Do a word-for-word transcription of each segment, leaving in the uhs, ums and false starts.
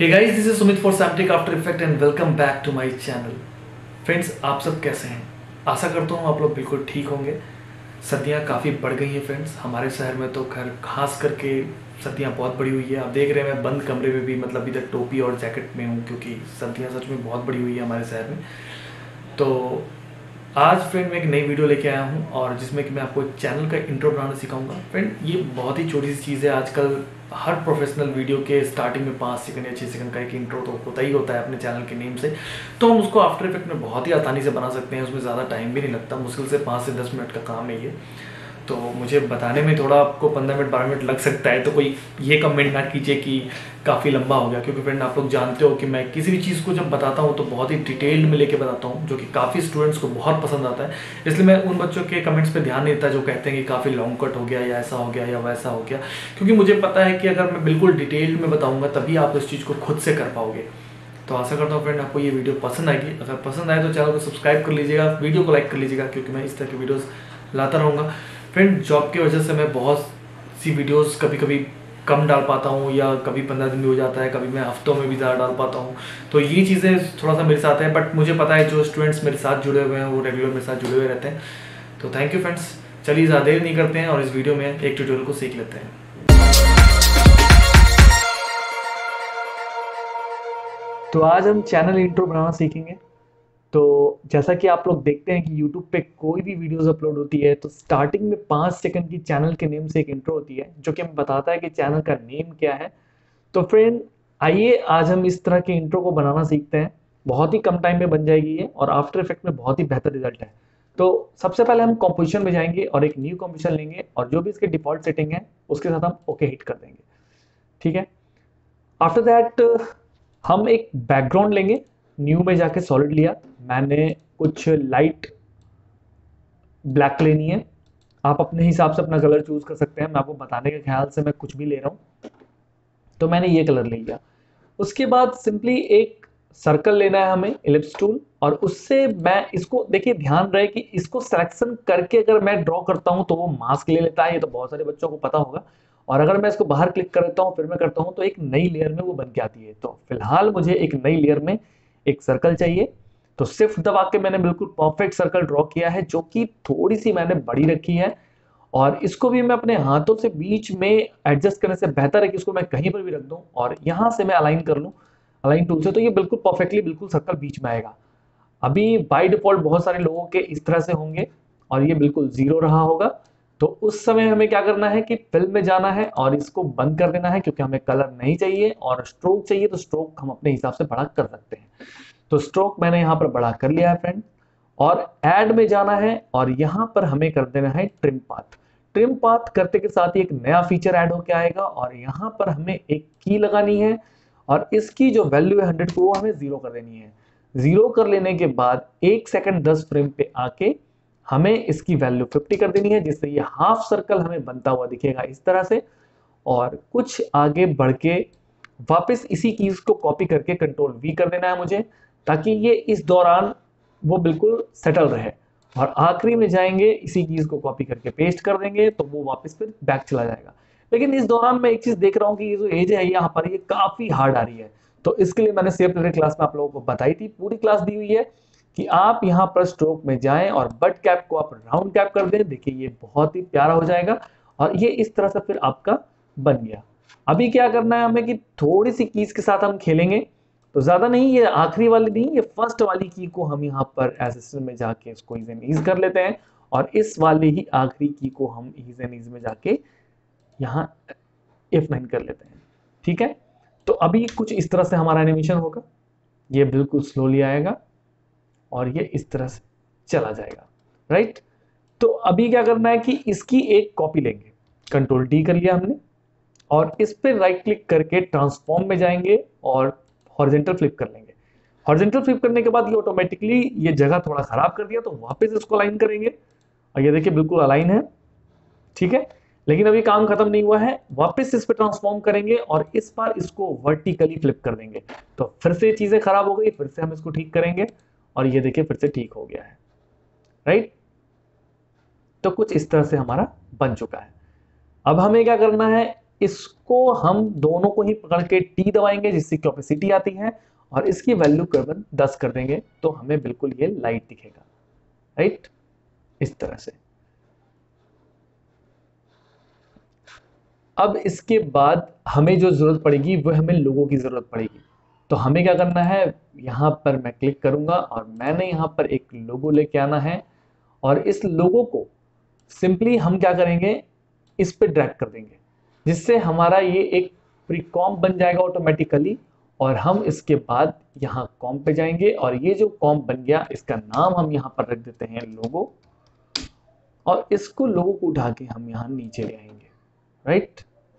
Hey guys, this is Sumit for Samtech After Effect and welcome back to my channel. Friends, आप सब कैसे हैं? आशा करता हूँ आप लोग बिल्कुल ठीक होंगे। सर्दियाँ काफ़ी बढ़ गई हैं फ्रेंड्स, हमारे शहर में तो खैर खास करके सर्दियाँ बहुत बढ़ी हुई है। आप देख रहे हैं मैं बंद कमरे में भी मतलब इधर टोपी और जैकेट में हूँ क्योंकि सर्दियाँ सच में बहुत बढ़ी हुई है हमारे शहर में। तो आज फ्रेंड मैं एक नई वीडियो लेके आया हूँ और जिसमें कि मैं आपको एक चैनल का इंट्रो बनाना सिखाऊंगा। फ्रेंड, ये बहुत ही छोटी सी चीज़ है। आजकल हर प्रोफेशनल वीडियो के स्टार्टिंग में पाँच सेकंड या छः सेकंड का एक इंट्रो तो होता ही होता है अपने चैनल के नेम से। तो हम उसको आफ्टर इफेक्ट में बहुत ही आसानी से बना सकते हैं, उसमें ज़्यादा टाइम भी नहीं लगता, मुश्किल से पाँच से दस मिनट का काम है ये। तो मुझे बताने में थोड़ा आपको पंद्रह मिनट बारह मिनट लग सकता है, तो कोई ये कमेंट ना कीजिए कि काफ़ी लंबा हो गया, क्योंकि फ्रेंड आप लोग जानते हो कि मैं किसी भी चीज़ को जब बताता हूँ तो बहुत ही डिटेल्ड में लेके बताता हूँ, जो कि काफ़ी स्टूडेंट्स को बहुत पसंद आता है। इसलिए मैं उन बच्चों के कमेंट्स पे ध्यान नहीं देता जो कहते हैं कि काफ़ी लॉन्ग कट हो गया या ऐसा हो गया या वैसा हो गया, क्योंकि मुझे पता है कि अगर मैं बिल्कुल डिटेल्ड में बताऊँगा तभी आप इस चीज़ को खुद से कर पाओगे। तो आशा करता हूँ फ्रेंड आपको ये वीडियो पसंद आएगी। अगर पसंद आए तो चैनल को सब्सक्राइब कर लीजिएगा, वीडियो को लाइक कर लीजिएगा, क्योंकि मैं इस तरह की वीडियोस लाता रहूँगा। फ्रेंड, जॉब की वजह से मैं बहुत सी वीडियोस कभी कभी कम डाल पाता हूँ या कभी पंद्रह दिन भी हो जाता है, कभी मैं हफ्तों में भी ज़्यादा डाल पाता हूँ। तो ये चीज़ें थोड़ा सा मेरे साथ है, बट मुझे पता है जो स्टूडेंट्स मेरे साथ जुड़े हुए हैं वो रेगुलर मेरे साथ जुड़े हुए रहते हैं। तो थैंक यू फ्रेंड्स। चलिए ज़्यादा देर नहीं करते हैं और इस वीडियो में एक ट्यूटोरियल को सीख लेते हैं। तो आज हम चैनल इंट्रो बनाना सीखेंगे। तो जैसा कि आप लोग देखते हैं कि यूट्यूब पे कोई भी वीडियोस अपलोड होती है तो स्टार्टिंग में पाँच सेकंड की चैनल के नेम से एक इंट्रो होती है, जो कि हमें बताता है कि चैनल का नेम क्या है। तो फ्रेंड, आइए आज हम इस तरह के इंट्रो को बनाना सीखते हैं। बहुत ही कम टाइम में बन जाएगी ये और आफ्टर इफेक्ट में बहुत ही बेहतर रिजल्ट है। तो सबसे पहले हम कॉम्पोजिशन में जाएंगे और एक न्यू कॉम्पोजिशन लेंगे और जो भी इसके डिफॉल्ट सेटिंग है उसके साथ हम ओके हिट कर देंगे। ठीक है। आफ्टर दैट हम एक बैकग्राउंड लेंगे। न्यू में जाके सॉलिड लिया, मैंने कुछ लाइट ब्लैक लेनी है। आप अपने हिसाब से अपना कलर चूज कर सकते हैं, मैं आपको बताने के ख्याल से मैं कुछ भी ले रहा हूं। तो मैंने ये कलर ले लिया। उसके बाद सिंपली एक सर्कल लेना है हमें, इलिप्स टूल, और उससे मैं इसको देखिए, ध्यान रहे कि इसको सिलेक्शन करके अगर मैं ड्रॉ करता हूं तो वो मास्क ले लेता है, ये तो बहुत सारे बच्चों को पता होगा। और अगर मैं इसको बाहर क्लिक करता हूं फिर मैं करता हूं तो एक नई लेयर में वो बन के आती है। तो फिलहाल मुझे एक नई लेयर में एक सर्कल चाहिए। तो शिफ्ट दबा के मैंने बिल्कुल परफेक्ट सर्कल ड्रॉ किया है, जो कि थोड़ी सी मैंने बड़ी रखी है। और इसको भी मैं अपने हाथों से बीच में एडजस्ट करने से बेहतर है कि इसको मैं कहीं पर भी रख दूं और यहां से मैं अलाइन कर लूं अलाइन टूल से, तो ये बिल्कुल परफेक्टली बिल्कुल सर्कल बीच में आएगा। अभी बाय डिफॉल्ट बहुत सारे लोगों के इस तरह से होंगे और ये बिल्कुल जीरो रहा होगा। तो उस समय हमें क्या करना है कि फिल में जाना है और इसको बंद कर देना है, क्योंकि हमें कलर नहीं चाहिए और स्ट्रोक चाहिए। तो स्ट्रोक हम अपने हिसाब से बड़ा कर सकते हैं। तो स्ट्रोक मैंने यहां पर बड़ा कर लिया है फ्रेंड। और ऐड में जाना है और यहां पर हमें कर देना है ट्रिम पाथ। ट्रिम पाथ करते के साथ ही एक नया फीचर ऐड होकर आएगा और यहां पर हमें एक की लगानी है और इसकी जो वैल्यू है हंड्रेड को वो हमें जीरो कर देनी है। जीरो कर लेने के बाद एक सेकंड दस फ्रेम पे आके हमें इसकी वैल्यू फिफ्टी कर देनी है, जिससे ये हाफ सर्कल हमें बनता हुआ दिखेगा इस तरह से। और कुछ आगे बढ़ के वापस इसी कीज को कॉपी करके कंट्रोल वी कर देना है मुझे, ताकि ये इस दौरान वो बिल्कुल सेटल रहे। और आखिरी में जाएंगे, इसी कीज को कॉपी करके पेस्ट कर देंगे तो वो वापस फिर बैक चला जाएगा। लेकिन इस दौरान मैं एक चीज देख रहा हूँ कि ये जो एज है यहाँ पर ये काफी हार्ड आ रही है। तो इसके लिए मैंने सेव प्लेटर क्लास में आप लोगों को बताई थी, पूरी क्लास दी हुई है कि आप यहाँ पर स्ट्रोक में जाएं और बट कैप को आप राउंड कैप कर दें। देखिए ये बहुत ही प्यारा हो जाएगा और ये इस तरह से फिर आपका बन गया। अभी क्या करना है हमें कि थोड़ी सी कीज के साथ हम खेलेंगे। तो ज्यादा नहीं, ये आखिरी वाली नहीं, ये फर्स्ट वाली की को हम यहाँ पर असिस्टेंट में जाके इसको इज एंड ईज कर लेते हैं और इस वाली ही आखिरी की को हम इज एंड ईज में जाके यहाँ एफ नाइन कर लेते हैं। ठीक है। तो अभी कुछ इस तरह से हमारा एनिमेशन होगा, ये बिल्कुल स्लोली आएगा और ये इस तरह से चला जाएगा। राइट। तो अभी क्या करना है कि इसकी एक कॉपी लेंगे, कंट्रोल डी कर लिया हमने और इस पे राइट क्लिक करके ट्रांसफॉर्म में जाएंगे और हॉरिजॉन्टल फ्लिप कर लेंगे। हॉरिजॉन्टल फ्लिप करने के बाद ये ऑटोमेटिकली ये जगह थोड़ा खराब कर दिया, तो वापस इसको अलाइन करेंगे और ये देखिए बिल्कुल अलाइन है। ठीक है। लेकिन अभी काम खत्म नहीं हुआ है, वापस इस पे ट्रांसफॉर्म करेंगे और इस बार इसको वर्टिकली फ्लिप कर देंगे। तो फिर से चीजें खराब हो गई, फिर से हम इसको ठीक करेंगे और ये देखिए फिर से ठीक हो गया है। राइट। तो कुछ इस तरह से हमारा बन चुका है। अब हमें क्या करना है, इसको हम दोनों को ही पकड़ के टी दबाएंगे जिससे कि ओपेसिटी आती है, और इसकी वैल्यू केवल दस कर देंगे तो हमें बिल्कुल ये लाइट दिखेगा, राइट, इस तरह से। अब इसके बाद हमें जो जरूरत पड़ेगी वो हमें लोगों की जरूरत पड़ेगी। तो हमें क्या करना है, यहां पर मैं क्लिक करूंगा और मैंने यहां पर एक लोगो लेके आना है, और इस लोगो को सिंपली हम क्या करेंगे, इस पे ड्रैग कर देंगे जिससे हमारा ये एक प्री कॉम्प बन जाएगा ऑटोमेटिकली। और हम इसके बाद यहाँ कॉम्प पे जाएंगे और ये जो कॉम्प बन गया इसका नाम हम यहाँ पर रख देते हैं लोगो, और इसको लोगो को उठा के हम यहाँ नीचे ले आएंगे, राइट,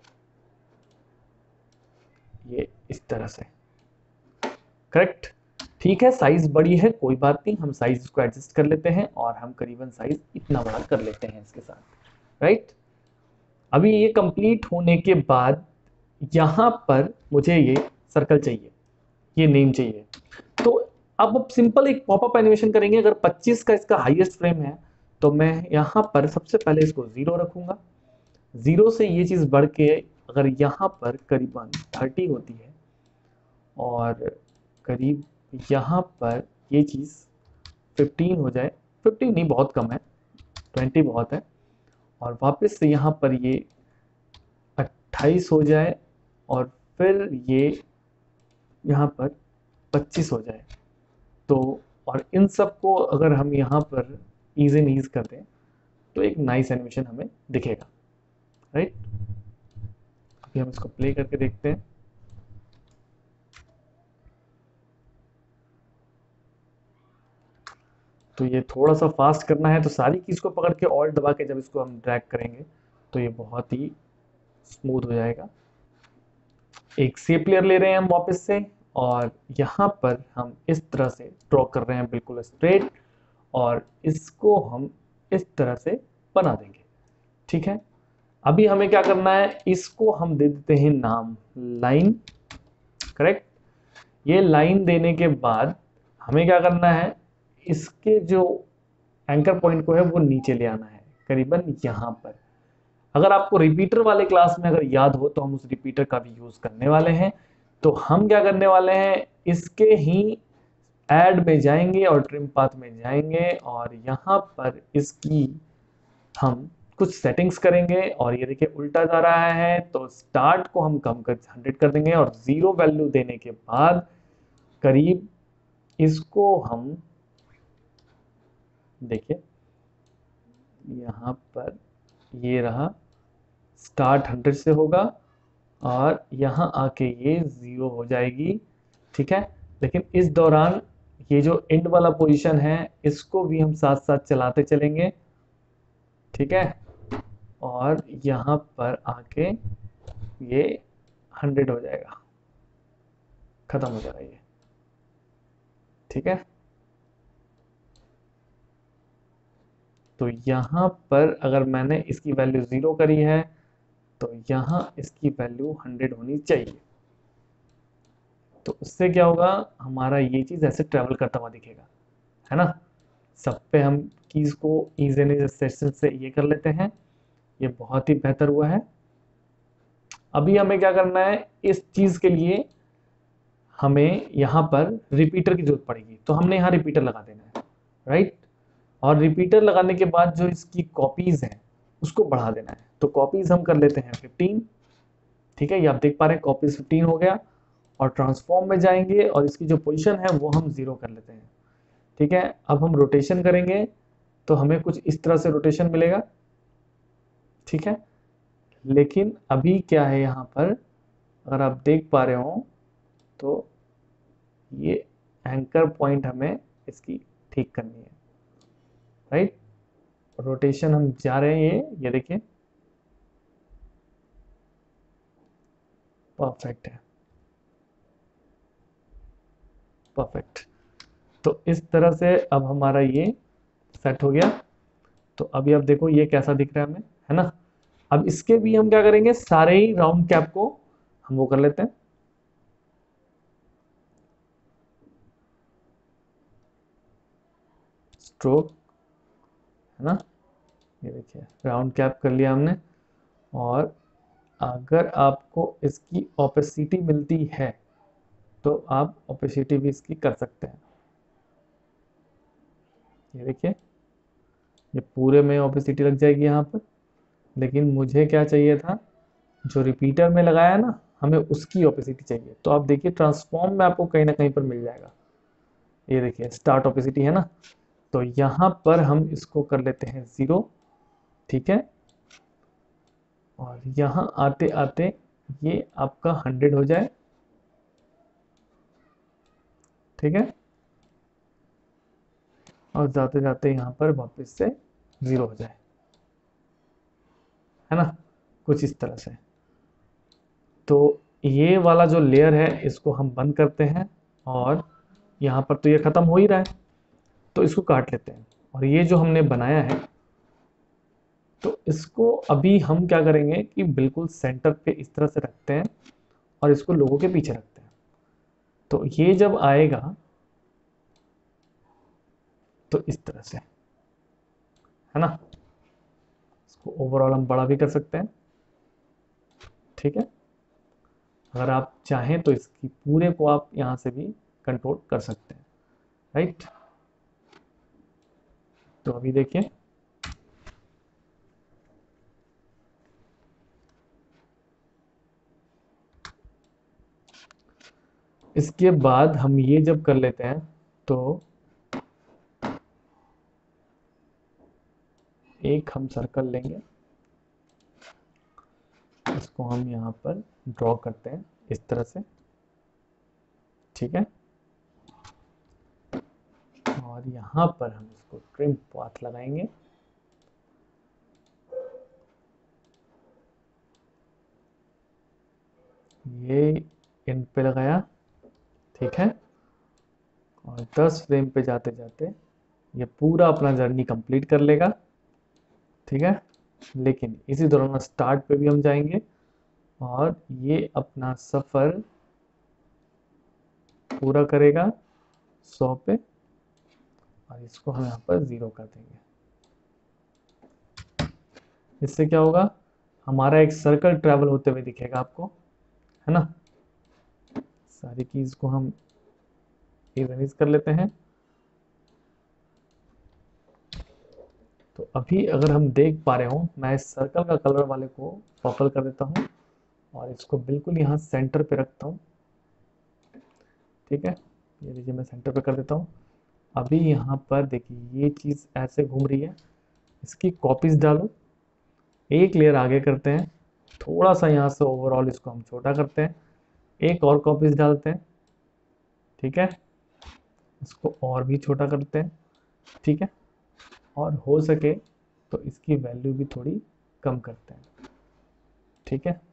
ये इस तरह से, करेक्ट। ठीक है, साइज बड़ी है, कोई बात नहीं, हम साइज को एडजस्ट कर लेते हैं और हम करीबन साइज इतना बड़ा कर लेते हैं इसके साथ, राइट। अभी ये कंप्लीट होने के बाद यहां पर मुझे ये सर्कल चाहिए, ये नेम चाहिए। तो अब अब सिंपल एक पॉपअप एनिमेशन करेंगे। अगर पच्चीस का इसका हाईएस्ट फ्रेम है तो मैं यहां पर सबसे पहले इसको जीरो रखूंगा, जीरो से ये चीज बढ़ के अगर यहां पर करीबन थर्टी होती है और करीब यहाँ पर ये चीज़ फिफ्टीन हो जाए, फिफ्टीन नहीं बहुत कम है, ट्वेंटी बहुत है, और वापस से यहाँ पर ये अट्ठाईस हो जाए और फिर ये यहाँ पर पच्चीस हो जाए। तो और इन सब को अगर हम यहाँ पर ईज इन ईज कर दें तो एक नाइस एनिमेशन हमें दिखेगा, राइट। अभी हम इसको प्ले करके देखते हैं। तो ये थोड़ा सा फास्ट करना है तो सारी कीज को पकड़ के ऑल्ट दबा के जब इसको हम ड्रैग करेंगे तो ये बहुत ही स्मूथ हो जाएगा। एक शेप लेयर ले रहे हैं हम वापस से, और यहाँ पर हम इस तरह से ड्रॉ कर रहे हैं बिल्कुल स्ट्रेट, और इसको हम इस तरह से बना देंगे, ठीक है। अभी हमें क्या करना है, इसको हम दे देते हैं नाम लाइन, करेक्ट। ये लाइन देने के बाद हमें क्या करना है, इसके जो एंकर पॉइंट को है वो नीचे ले आना है करीबन यहाँ पर। अगर आपको रिपीटर वाले क्लास में अगर याद हो तो हम उस रिपीटर का भी यूज करने वाले हैं। तो हम क्या करने वाले हैं, इसके ही ऐड में जाएंगे और ट्रिम पाथ में जाएंगे और यहाँ पर इसकी हम कुछ सेटिंग्स करेंगे, और ये देखिए उल्टा जा रहा है तो स्टार्ट को हम कम कर हंड्रेड कर देंगे, और जीरो वैल्यू देने के बाद करीब इसको हम देखिए यहाँ पर ये रहा, स्टार्ट हंड्रेड से होगा और यहाँ आके ये ज़ीरो हो जाएगी, ठीक है। लेकिन इस दौरान ये जो एंड वाला पोजीशन है इसको भी हम साथ साथ चलाते चलेंगे, ठीक है। और यहाँ पर आके ये हंड्रेड हो जाएगा, खत्म हो जाएगा ये, ठीक है। तो यहाँ पर अगर मैंने इसकी वैल्यू ज़ीरो करी है तो यहाँ इसकी वैल्यू हंड्रेड होनी चाहिए। तो उससे क्या होगा, हमारा ये चीज़ ऐसे ट्रैवल करता हुआ दिखेगा, है ना। सब पे हम कीज को ईज एंड ईज सेशन से ये कर लेते हैं, ये बहुत ही बेहतर हुआ है। अभी हमें क्या करना है, इस चीज़ के लिए हमें यहाँ पर रिपीटर की जरूरत पड़ेगी, तो हमने यहाँ रिपीटर लगा देना है, राइट। और रिपीटर लगाने के बाद जो इसकी कॉपीज हैं उसको बढ़ा देना है। तो कॉपीज हम कर लेते हैं फिफ्टीन, ठीक है, ये आप देख पा रहे हैं कॉपीज फिफ्टीन हो गया। और ट्रांसफॉर्म में जाएंगे और इसकी जो पोजीशन है वो हम जीरो कर लेते हैं, ठीक है। अब हम रोटेशन करेंगे तो हमें कुछ इस तरह से रोटेशन मिलेगा, ठीक है। लेकिन अभी क्या है यहाँ पर, अगर आप देख पा रहे हो तो ये एंकर पॉइंट हमें इसकी ठीक करनी है, राइट। रोटेशन हम जा रहे हैं, ये ये देखिए परफेक्ट है, परफेक्ट। तो इस तरह से अब हमारा ये सेट हो गया। तो अभी आप देखो ये कैसा दिख रहा है हमें, है ना। अब इसके भी हम क्या करेंगे, सारे ही राउंड कैप को हम वो कर लेते हैं, स्ट्रोक, है ना। ये देखिए राउंड कैप कर लिया हमने, और अगर आपको इसकी ओपेसिटी मिलती है तो आप ओपेसिटी भी इसकी कर सकते हैं। ये देखिए, ये पूरे में ओपेसिटी लग जाएगी यहाँ पर, लेकिन मुझे क्या चाहिए था, जो रिपीटर में लगाया ना, हमें उसकी ओपेसिटी चाहिए। तो आप देखिए ट्रांसफॉर्म में आपको कहीं ना कहीं पर मिल जाएगा। ये देखिए स्टार्ट ओपेसिटी है ना, तो यहाँ पर हम इसको कर लेते हैं ज़ीरो। ठीक है, और यहाँ आते आते ये आपका हंड्रेड हो जाए। ठीक है, और जाते जाते यहाँ पर वापस से ज़ीरो हो जाए, है ना, कुछ इस तरह से। तो ये वाला जो लेयर है इसको हम बंद करते हैं, और यहाँ पर तो ये ख़त्म हो ही रहा है, तो इसको काट लेते हैं। और ये जो हमने बनाया है, तो इसको अभी हम क्या करेंगे कि बिल्कुल सेंटर पे इस तरह से रखते हैं और इसको लोगों के पीछे रखते हैं। तो ये जब आएगा तो इस तरह से, है ना, इसको ओवरऑल हम बड़ा भी कर सकते हैं। ठीक है, अगर आप चाहें तो इसकी पूरे को आप यहाँ से भी कंट्रोल कर सकते हैं, राइट। तो अभी देखिए, इसके बाद हम ये जब कर लेते हैं तो एक हम सर्कल लेंगे, इसको हम यहाँ पर ड्रॉ करते हैं इस तरह से। ठीक है, और यहाँ पर हम इसको ट्रिम पाथ लगाएंगे। ये इन पे लगाया, ठीक है, और दस फ्रेम पे जाते जाते ये पूरा अपना जर्नी कंप्लीट कर लेगा। ठीक है, लेकिन इसी दौरान स्टार्ट पे भी हम जाएंगे और ये अपना सफ़र पूरा करेगा सौ पे, और इसको हम यहाँ पर ज़ीरो कर देंगे। इससे क्या होगा, हमारा एक सर्कल ट्रैवल होते हुए दिखेगा आपको, है ना। सारी कीज़ को हम इरेज कर लेते हैं। तो अभी अगर हम देख पा रहे हो, मैं इस सर्कल का कलर वाले को पर्पल कर देता हूँ और इसको बिल्कुल यहाँ सेंटर पे रखता हूँ। ठीक है, ये देखिए मैं सेंटर पे कर देता हूँ। अभी यहाँ पर देखिए ये चीज़ ऐसे घूम रही है, इसकी कॉपीज डालो, एक लेयर आगे करते हैं, थोड़ा सा यहाँ से ओवरऑल इसको हम छोटा करते हैं, एक और कॉपीज डालते हैं। ठीक है, इसको और भी छोटा करते हैं। ठीक है, और हो सके तो इसकी वैल्यू भी थोड़ी कम करते हैं। ठीक है,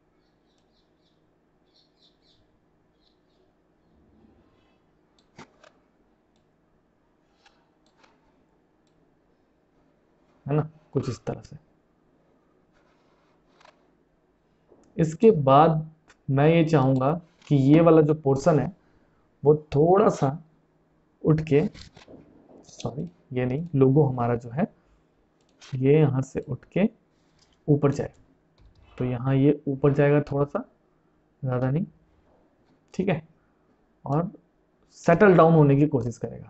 है ना, कुछ इस तरह से। इसके बाद मैं ये चाहूँगा कि ये वाला जो पोर्शन है वो थोड़ा सा उठ के, सॉरी ये नहीं, लोगो हमारा जो है ये यहाँ से उठ के ऊपर जाए। तो यहाँ ये ऊपर जाएगा थोड़ा सा, ज़्यादा नहीं। ठीक है, और सेटल डाउन होने की कोशिश करेगा।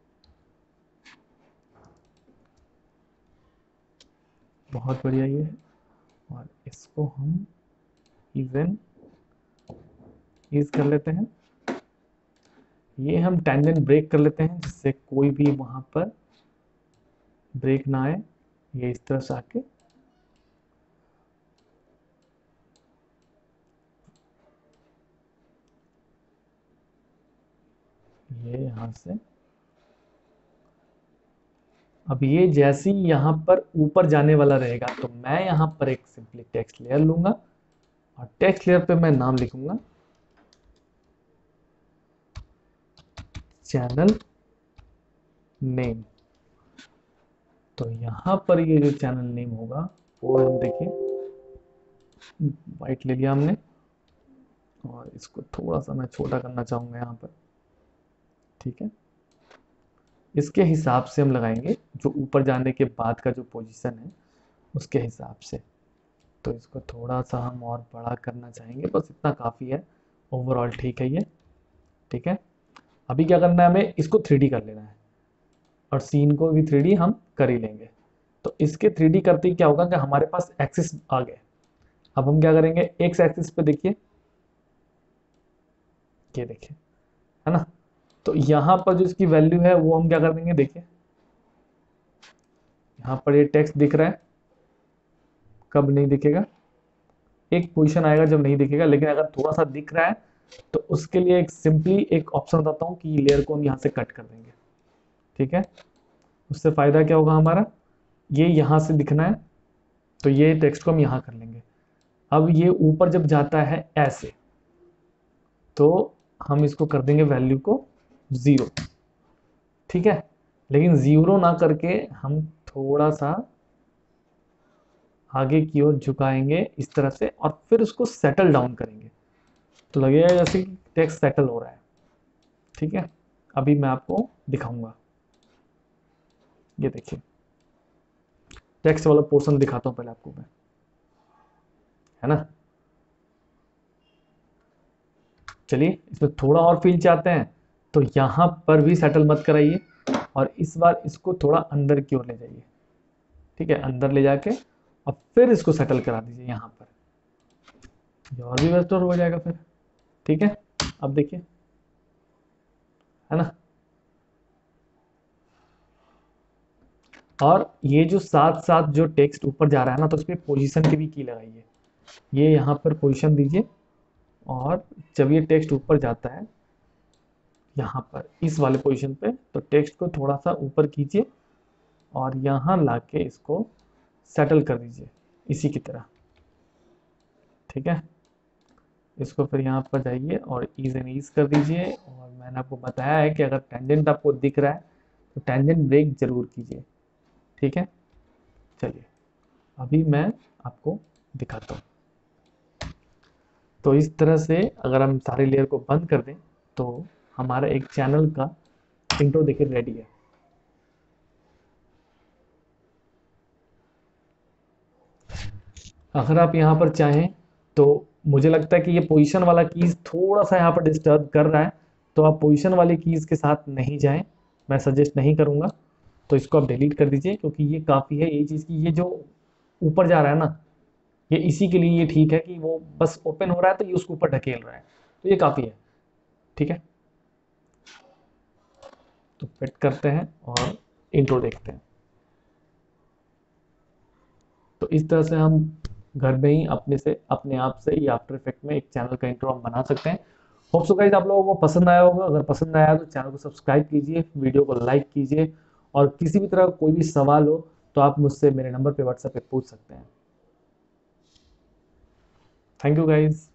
बहुत बढ़िया ये है, और इसको हम इवन ईज कर लेते हैं। ये हम टेंजेंट ब्रेक कर लेते हैं जिससे कोई भी वहां पर ब्रेक ना आए। ये इस तरह से आके ये यहां से, अब ये जैसे ही यहाँ पर ऊपर जाने वाला रहेगा तो मैं यहाँ पर एक सिंपली टेक्स्ट लेयर लूंगा और टेक्स्ट लेयर पे मैं नाम लिखूंगा चैनल नेम। तो यहाँ पर ये जो चैनल नेम होगा वो हम देखिए वाइट ले लिया हमने, और इसको थोड़ा सा मैं छोटा करना चाहूँगा यहाँ पर। ठीक है, इसके हिसाब से हम लगाएंगे जो ऊपर जाने के बाद का जो पोजीशन है उसके हिसाब से। तो इसको थोड़ा सा हम और बड़ा करना चाहेंगे, बस इतना काफ़ी है। ओवरऑल ठीक है ये, ठीक है। अभी क्या करना है, हमें इसको थ्री डी कर लेना है और सीन को भी थ्री डी हम कर ही लेंगे। तो इसके थ्री डी करते ही क्या होगा कि हमारे पास एक्सिस आ गए। अब हम क्या करेंगे, एक्स एक्सिस पे देखिए, ये देखिए, है ना। तो यहाँ पर जो इसकी वैल्यू है वो हम क्या कर देंगे, देखिए यहाँ पर ये टेक्स्ट दिख रहा है, कब नहीं दिखेगा, एक पोजीशन आएगा जब नहीं दिखेगा, लेकिन अगर थोड़ा सा दिख रहा है तो उसके लिए एक सिंपली एक ऑप्शन बताता हूँ कि लेयर को हम यहाँ से कट कर देंगे, ठीक है। उससे फायदा क्या होगा हमारा, ये यहाँ से दिखना है तो ये टेक्स्ट को हम यहाँ कर लेंगे। अब ये ऊपर जब जाता है ऐसे, तो हम इसको कर देंगे वैल्यू को ज़ीरो, ठीक है। लेकिन ज़ीरो ना करके हम थोड़ा सा आगे की ओर झुकाएंगे इस तरह से, और फिर उसको सेटल डाउन करेंगे तो लगेगा जैसे कि टेक्स्ट सेटल हो रहा है, ठीक है। अभी मैं आपको दिखाऊंगा, ये देखिए टेक्स्ट वाला पोर्शन दिखाता हूँ पहले आपको मैं, है ना। चलिए इसमें थोड़ा और फील चाहते हैं तो यहाँ पर भी सेटल मत कराइए, और इस बार इसको थोड़ा अंदर की ओर ले जाइए, ठीक है, अंदर ले जाके और फिर इसको सेटल करा दीजिए यहाँ पर, ये और भी बेस्ट हो जाएगा फिर, ठीक है। अब देखिए, है ना। और ये जो साथ साथ जो टेक्स्ट ऊपर जा रहा है ना, तो उसमें पोजीशन की भी की लगाइए, ये यहाँ पर पोजीशन दीजिए, और जब ये टेक्स्ट ऊपर जाता है यहाँ पर इस वाले पोजीशन पे, तो टेक्स्ट को थोड़ा सा ऊपर कीजिए और यहाँ लाके इसको सेटल कर दीजिए इसी की तरह, ठीक है। इसको फिर यहाँ पर जाइए और ईज एंड ईज कर दीजिए, और मैंने आपको बताया है कि अगर टेंजेंट आपको दिख रहा है तो टेंजेंट ब्रेक जरूर कीजिए, ठीक है। चलिए अभी मैं आपको दिखाता हूँ। तो इस तरह से अगर हम सारे लेयर को बंद कर दें तो हमारा एक चैनल का इंट्रो देखिए रेडी है। अगर आप यहाँ पर चाहें तो मुझे लगता है कि ये पोजीशन वाला कीज थोड़ा सा यहाँ पर डिस्टर्ब कर रहा है, तो आप पोजीशन वाले कीज के साथ नहीं जाएं, मैं सजेस्ट नहीं करूँगा। तो इसको आप डिलीट कर दीजिए, क्योंकि ये काफ़ी है ये चीज़ की, ये जो ऊपर जा रहा है ना, ये इसी के लिए ये ठीक है कि वो बस ओपन हो रहा है तो ये उसको ऊपर ढकेल रहा है, तो ये काफ़ी है, ठीक है। तो फिट करते हैं और इंट्रो देखते हैं। तो इस तरह से हम घर में ही अपने से अपने आप से या आफ्टर इफेक्ट में एक चैनल का इंट्रो हम बना सकते हैं। होप सो गाइस आप लोगों को पसंद आया होगा, अगर पसंद आया तो चैनल को सब्सक्राइब कीजिए, वीडियो को लाइक कीजिए, और किसी भी तरह का कोई भी सवाल हो तो आप मुझसे मेरे नंबर पे व्हाट्सएप पे पूछ सकते हैं। Thank you guys.